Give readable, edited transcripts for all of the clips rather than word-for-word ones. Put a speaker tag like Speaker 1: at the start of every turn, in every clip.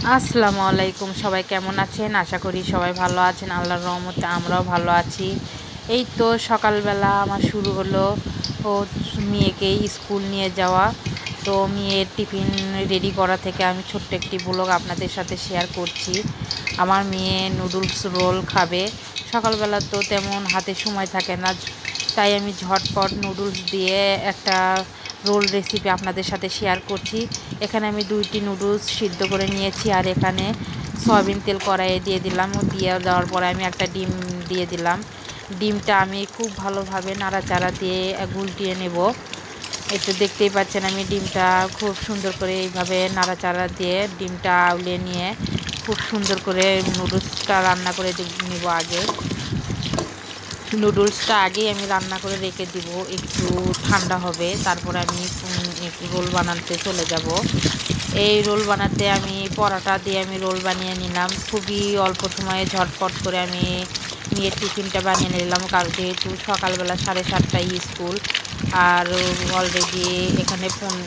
Speaker 1: আসসালামু আলাইকুম। সবাই কেমন আছেন? আশা করি সবাই ভালো আছেন। আল্লাহর রহমতে আমরাও ভালো আছি। এই তো সকালবেলা আমার শুরু হলো ও মেয়েকে স্কুল নিয়ে যাওয়া। তো মেয়ের টিফিন রেডি করা থেকে আমি ছোট্ট একটি ব্লগ আপনাদের সাথে শেয়ার করছি। আমার মেয়ে নুডলস রোল খাবে। সকালবেলা তো তেমন হাতে সময় থাকে না, তাই আমি ঝটপট নুডলস দিয়ে একটা রোল রেসিপি আপনাদের সাথে শেয়ার করছি। এখানে আমি 2টি নুডলস সিদ্ধ করে নিয়েছি, আর এখানে সয়াবিন তেল কড়াইয়ে দিয়ে দিলাম। দিয়ে দেওয়ার পরে আমি একটা ডিম দিয়ে দিলাম। ডিমটা আমি খুব ভালোভাবে নাড়াচাড়া দিয়ে গুলটিয়ে নেব। এই তো দেখতেই পাচ্ছেন আমি ডিমটা খুব সুন্দর করে এইভাবে নাড়াচাড়া দিয়ে ডিমটা আউলিয়ে নিয়ে খুব সুন্দর করে নুডলসটা রান্না করে নেব। আগে নুডলসটা আগেই আমি রান্না করে রেখে দিব, একটু ঠান্ডা হবে, তারপরে আমি রোল বানাতে চলে যাব। এই রোল বানাতে আমি পরোটা দিয়ে আমি রোল বানিয়ে নিলাম। খুবই অল্প সময়ে ঝটপট করে আমি মেয়ের টিফিনটা বানিয়ে নিলাম, কারণ যেহেতু সকালবেলা 7:30টায় স্কুল, আর অলরেডি এখানে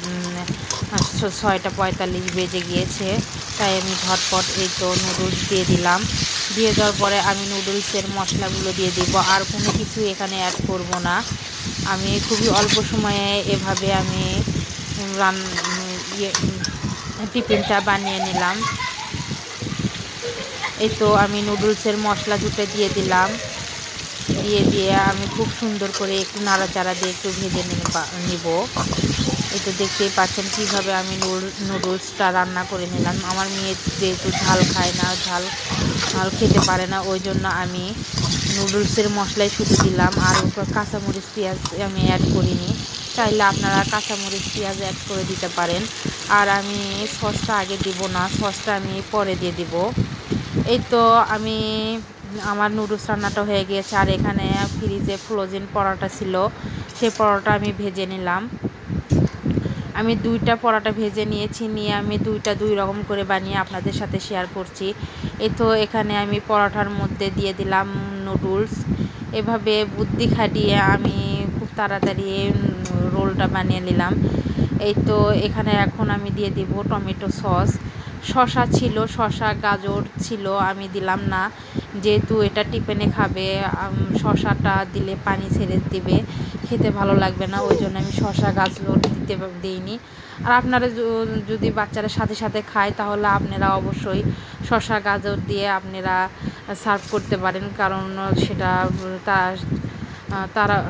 Speaker 1: 6:45 বেজে গিয়েছে। তাই আমি ঝটপট এই তো নুডলস দিয়ে দিলাম। দিয়ে দেওয়ার পরে আমি নুডলসের মশলাগুলো দিয়ে দিব, আর কোনো কিছু এখানে অ্যাড করব না। আমি খুবই অল্প সময়ে এভাবে আমি টিফিনটা বানিয়ে নিলাম। এই তো আমি নুডলসের মশলা দুটো দিয়ে দিলাম। দিয়ে আমি খুব সুন্দর করে একটু নাড়াচাড়া দিয়ে একটু ভেজে নিব। এই তো দেখতেই পাচ্ছেন কীভাবে আমি নুডলসটা রান্না করে নিলাম। আমার মেয়ে যেহেতু ঝাল খায় না, ঝাল খেতে পারে না, ওই জন্য আমি নুডলসের মশলাই শুধু দিলাম, আর কাঁচামরিচ পেঁয়াজ আমি অ্যাড করিনি। চাইলে আপনারা কাঁচামরিচ পেঁয়াজ অ্যাড করে দিতে পারেন। আর আমি সসটা আগে দিব না, সসটা আমি পরে দিয়ে দিব। এই তো আমার নুডলস রান্নাটা হয়ে গিয়েছে, আর এখানে ফ্রিজে ফ্রোজেন পরোটা ছিল, সেই পরোটা আমি ভেজে নিলাম। আমি 2টা পরোটা ভেজে নিয়েছি, নিয়ে আমি 2টা 2 রকম করে বানিয়ে আপনাদের সাথে শেয়ার করছি। এই তো এখানে আমি পরোটার মধ্যে দিয়ে দিলাম নুডলস। এভাবে বুদ্ধি খাটিয়ে আমি খুব তাড়াতাড়ি রোলটা বানিয়ে নিলাম। এই তো এখানে এখন আমি দিয়ে দিব টমেটো সস। শসা ছিল, শসা গাজর ছিল, আমি দিলাম না, যেহেতু এটা টিফিনে খাবে। শসাটা দিলে পানি ছেড়ে দিবে, খেতে ভালো লাগবে না, ওই জন্য আমি শসা গাজর দিইনি। আর আপনারা যদি বাচ্চারা সাথে সাথে খায়, তাহলে আপনারা অবশ্যই শসা গাজর দিয়ে আপনারা সার্ভ করতে পারেন, কারণ সেটা তারা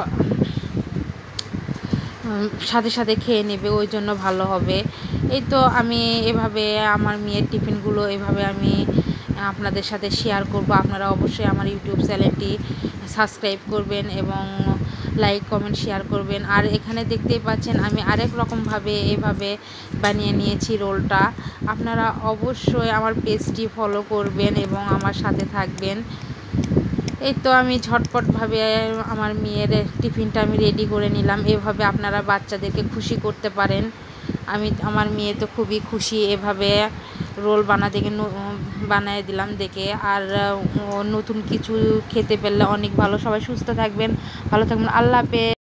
Speaker 1: সাথে সাথে খেয়ে নেবে, ওই জন্য ভালো হবে। এই তো আমি এভাবে আমার মেয়ের টিফিনগুলো এভাবে আমি আপনাদের সাথে শেয়ার করব। আপনারা অবশ্যই আমার ইউটিউব চ্যানেলটি সাবস্ক্রাইব করবেন এবং লাইক কমেন্ট শেয়ার করবেন। আর এখানে দেখতেই পাচ্ছেন আমি আরেক রকমভাবে এভাবে বানিয়ে নিয়েছি রোলটা। আপনারা অবশ্যই আমার পেজটি ফলো করবেন এবং আমার সাথে থাকবেন। এই তো আমি ঝটপটভাবে আমার মেয়ের টিফিনটা আমি রেডি করে নিলাম। এভাবে আপনারা বাচ্চাদেরকে খুশি করতে পারেন। আমার মেয়ে তো খুবই খুশি, এভাবে রোল বানিয়ে দিলাম দেখে। আর নতুন কিছু খেতে পেলে অনেক ভালো। সবাই সুস্থ থাকবেন, ভালো থাকবেন। আল্লাহ হাফেজ।